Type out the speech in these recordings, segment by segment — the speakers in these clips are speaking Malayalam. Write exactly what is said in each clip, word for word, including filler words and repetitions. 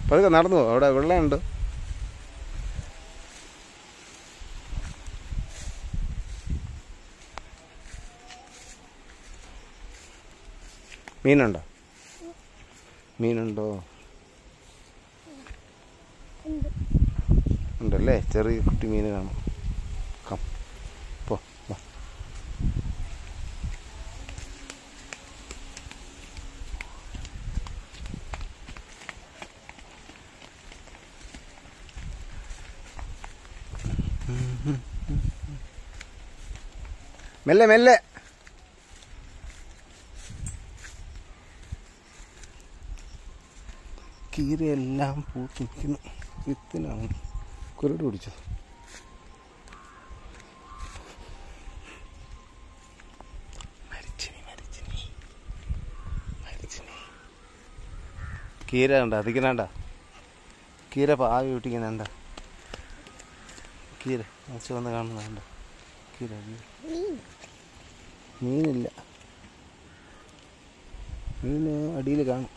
പതുക്കെ നടന്നു പോകും, അവിടെ വെള്ളമുണ്ട്. മീനുണ്ടോ? മീനുണ്ടോ? ഉണ്ടല്ലേ, ചെറിയ കുട്ടി മീൻ കാണും. കം പോ വാ. മെല്ലെ മെല്ലെ. കീരയെല്ലാം പൂത്ത് നിൽക്കുന്നു. വിത്തിനാണ് കുരുട് പിടിച്ചോ. മരിച്ചിനി മരിച്ചിനി മരിച്ചിനി. കീര കണ്ട അതിക്കണണ്ട, കീര പാവി ഒട്ടിക്കുന്നുണ്ട. കീര മത്സ്യം വന്ന് കാണുന്നുണ്ട്. കീര മീനില്ല, മീന് അടിയിൽ കാണും.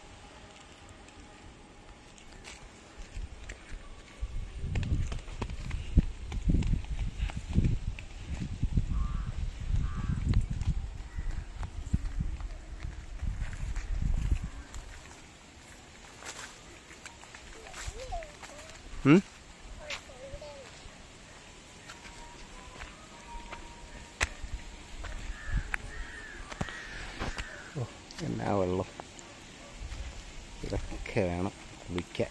എന്നാ വെള്ളം, ഇതൊക്കെ വേണം കുളിക്കാൻ.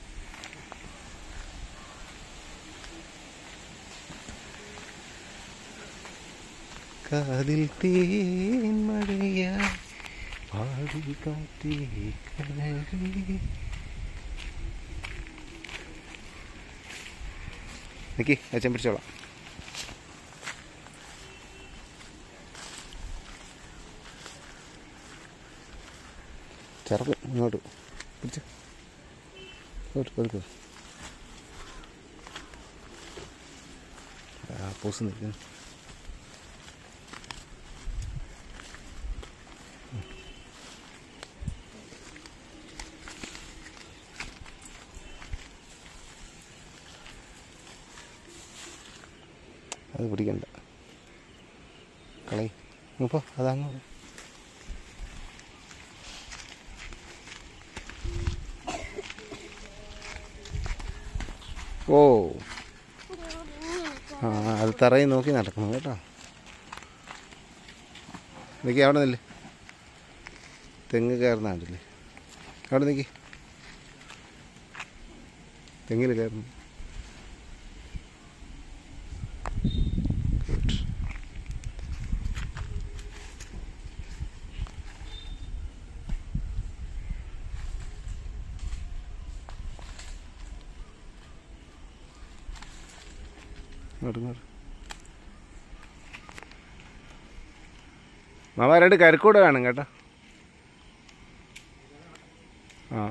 കാതിൽ തേൻ മഴയാ പാടി കാറ്റി കനകി. നിക്കി, അച്ഛൻ പിടിച്ചോളാം. ചെറുക്ക് ഇങ്ങോട്ട് പിടിച്ച് ഇങ്ങോട്ട് പതുക്കെ. ആ പൂസ് നിൽക്കുന്നു. അത് പിടിക്കണ്ട, കളയി. ഇപ്പോൾ അതങ്ങ് ഓ ആ അത് തറയിൽ നോക്കി നടക്കണം കേട്ടോ. നിൽക്കി, അവിടെ നില്ലേ, തെങ്ങ് കയറുന്ന കണ്ടില്ലേ, അവിടെ നിൽക്കി, തെങ്ങിൽ കയറുന്നു. മാമ രണ്ട് കരിക്കൂടെ വേണം കേട്ടോ. ആ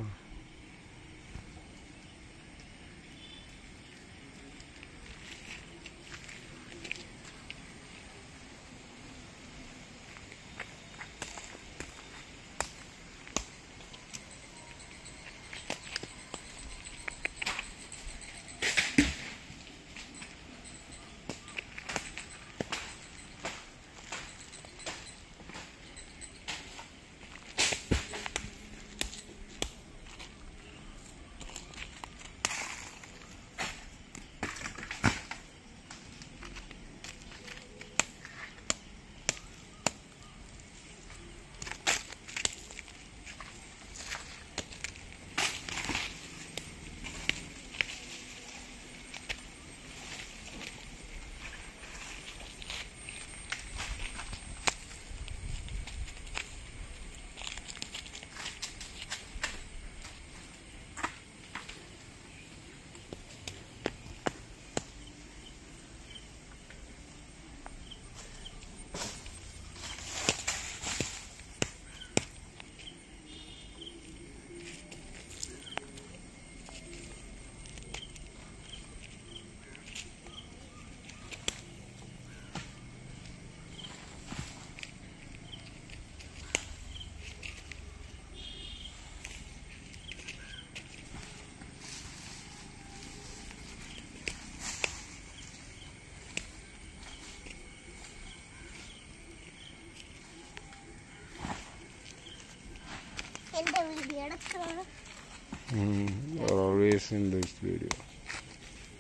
always in this video.